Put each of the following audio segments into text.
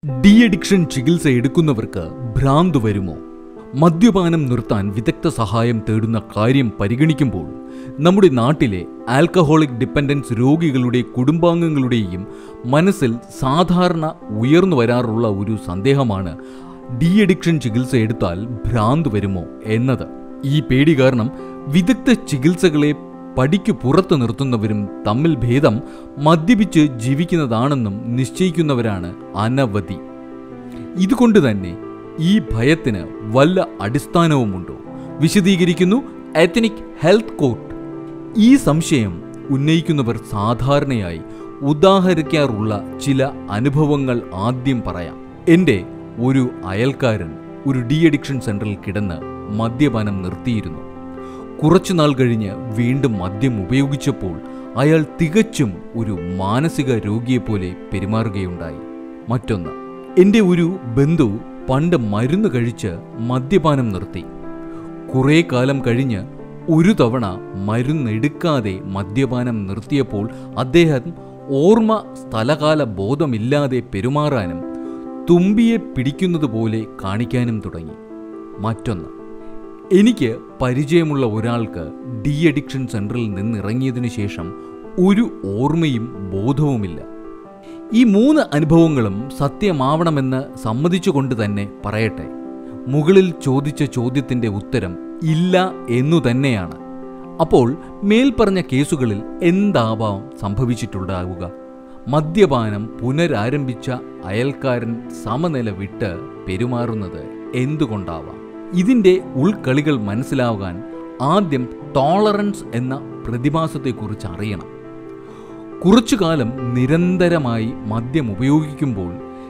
De addiction ചികിത്സ എടുക്കുന്നവർക്ക് ഭ്രാന്ത് വരുമോ? മദ്യപാനം നിർത്താൻ വിദഗ്ധ സഹായം തേടുന്ന കാര്യം പരിഗണിക്കുമ്പോൾ നമ്മുടെ നാട്ടിലെ ആൽക്കഹോളിക് ഡിപ്പെൻഡൻസ് രോഗികളുടെ കുടുംബാംഗങ്ങളുടെയും മനസ്സിൽ സാധാരണ ഉയർന്നു വരാറുള്ള ഒരു സന്ദേഹമാണ് ഡി അഡിക്ഷൻ ചികിത്സ എടുത്താൽ ഭ്രാന്ത് വരുമോ എന്നത്. ഈ പേടി കാരണം വിദഗ്ധ ചികിത്സകളെ പടിക്കു പുറത്ത് നിർത്തുന്നവരും തമ്മിൽ ഭേദം മദ്യപിച്ച് ജീവിക്കുന്നതാണെന്നും നിശ്ചയിക്കുന്നവരാണ് അനവധി. ഇതുകൊണ്ട് തന്നെ ഈ ഭയത്തിന് വല്ല അടിസ്ഥാനവുമുണ്ടോ? വിശദീകരിക്കുന്നു എത്നിക് ഹെൽത്ത് കോട്ട്. ഈ സംശയം ഉന്നയിക്കുന്നവർ സാധാരണയായി ഉദാഹരിക്കാറുള്ള ചില അനുഭവങ്ങൾ ആദ്യം പറയാം. എൻ്റെ ഒരു അയൽക്കാരൻ ഒരു ഡി അഡിക്ഷൻ സെന്ററിൽ കിടന്ന് മദ്യപാനം നിർത്തിയിരുന്നു. കുറച്ചുനാൾ കഴിഞ്ഞ് വീണ്ടും മദ്യം ഉപയോഗിച്ചപ്പോൾ അയാൾ തികച്ചും ഒരു മാനസിക രോഗിയെപ്പോലെ പെരുമാറുകയുണ്ടായി. മറ്റൊന്ന്, എൻ്റെ ഒരു ബന്ധു പണ്ട് മരുന്ന് കഴിച്ച് മദ്യപാനം നിർത്തി. കുറേ കാലം കഴിഞ്ഞ് ഒരു തവണ മരുന്നെടുക്കാതെ മദ്യപാനം നിർത്തിയപ്പോൾ അദ്ദേഹം ഓർമ്മ സ്ഥലകാല ബോധമില്ലാതെ പെരുമാറാനും തുമ്പിയെ പിടിക്കുന്നത് പോലെ കാണിക്കാനും തുടങ്ങി. മറ്റൊന്ന്, എനിക്ക് പരിചയമുള്ള ഒരാൾക്ക് ഡി അഡിക്ഷൻ സെന്ററിൽ നിന്നിറങ്ങിയതിനു ശേഷം ഒരു ഓർമ്മയും ബോധവുമില്ല. ഈ 3 അനുഭവങ്ങളും സത്യമാവണമെന്ന് സമ്മതിച്ചുകൊണ്ട് തന്നെ പറയട്ടെ, മുകളിൽ ചോദിച്ച ചോദ്യത്തിൻ്റെ ഉത്തരം ഇല്ല എന്നു തന്നെയാണ്. അപ്പോൾ മേൽപ്പറഞ്ഞ കേസുകളിൽ എന്താവാം സംഭവിച്ചിട്ടുണ്ടാവുക? മദ്യപാനം പുനരാരംഭിച്ച അയൽക്കാരൻ സമനില വിട്ട് പെരുമാറുന്നത് എന്തുകൊണ്ടാവാം? ഇതിൻ്റെ ഉൾക്കളികൾ മനസ്സിലാകാൻ ആദ്യം ടോളറൻസ് എന്ന പ്രതിഭാസത്തെക്കുറിച്ച് അറിയണം. കുറച്ചുകാലം നിരന്തരമായി മദ്യം ഉപയോഗിക്കുമ്പോൾ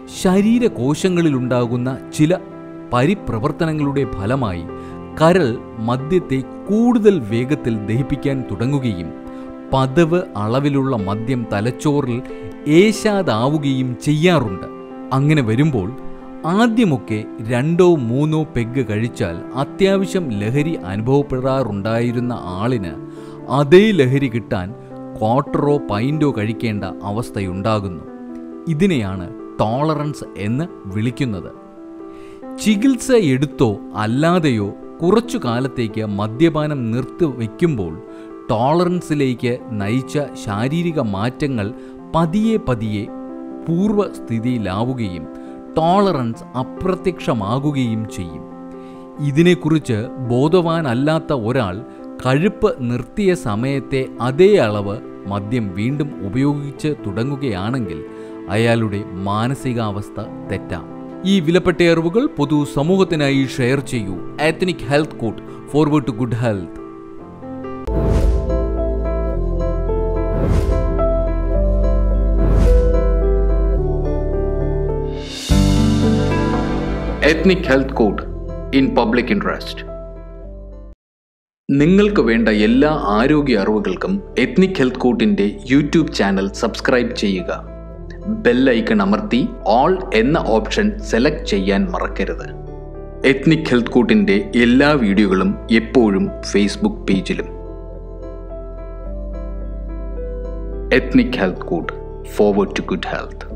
ശരീരകോശങ്ങളിലുണ്ടാകുന്ന ചില പരിപ്രവർത്തനങ്ങളുടെ ഫലമായി കരൾ മദ്യത്തെ കൂടുതൽ വേഗത്തിൽ ദഹിപ്പിക്കാൻ തുടങ്ങുകയും പതിവ് അളവിലുള്ള മദ്യം തലച്ചോറിൽ ഏശാതാവുകയും ചെയ്യാറുണ്ട്. അങ്ങനെ വരുമ്പോൾ ആദ്യമൊക്കെ 2-3 പെഗ് കഴിച്ചാൽ അത്യാവശ്യം ലഹരി അനുഭവപ്പെടാറുണ്ടായിരുന്ന ആളിന് അതേ ലഹരി കിട്ടാൻ ക്വാർട്ടറോ പൈൻറ്റോ കഴിക്കേണ്ട അവസ്ഥയുണ്ടാകുന്നു. ഇതിനെയാണ് ടോളറൻസ് എന്ന് വിളിക്കുന്നത്. ചികിത്സ എടുത്തോ അല്ലാതെയോ കുറച്ചു കാലത്തേക്ക് മദ്യപാനം നിർത്തിവെക്കുമ്പോൾ ടോളറൻസിലേക്ക് നയിച്ച ശാരീരിക മാറ്റങ്ങൾ പതിയെ പതിയെ പൂർവ്വസ്ഥിതിയിലാവുകയും ടോളറൻസ് അപ്രത്യക്ഷമാകുകയും ചെയ്യും. ഇതിനെക്കുറിച്ച് ബോധവാനല്ലാത്ത ഒരാൾ കഴുപ്പ് നിർത്തിയ സമയത്തെ അതേ അളവ് മദ്യം വീണ്ടും ഉപയോഗിച്ച് തുടങ്ങുകയാണെങ്കിൽ അയാളുടെ മാനസികാവസ്ഥ തെറ്റാം. ഈ വിലപ്പെട്ട അറിവുകൾ പൊതു സമൂഹത്തിനായി ഷെയർ ചെയ്യൂ. Ethnic health code, forward to good health. Ethnic health code in public interest. നിങ്ങൾക്ക് വേണ്ട എല്ലാ ആരോഗ്യ അറിവുകൾക്കും എത്നിക് ഹെൽത്ത് കോഡിൻ്റെ യൂട്യൂബ് ചാനൽ സബ്സ്ക്രൈബ് ചെയ്യുക. ബെൽ ഐക്കൺ അമർത്തി ഓൾ എന്ന ഓപ്ഷൻ സെലക്ട് ചെയ്യാൻ മറക്കരുത്. എത്നിക് ഹെൽത്ത് കോഡിൻ്റെ എല്ലാ വീഡിയോകളും എപ്പോഴും ഫേസ്ബുക്ക് പേജിലും. Ethnic health code, forward to good health.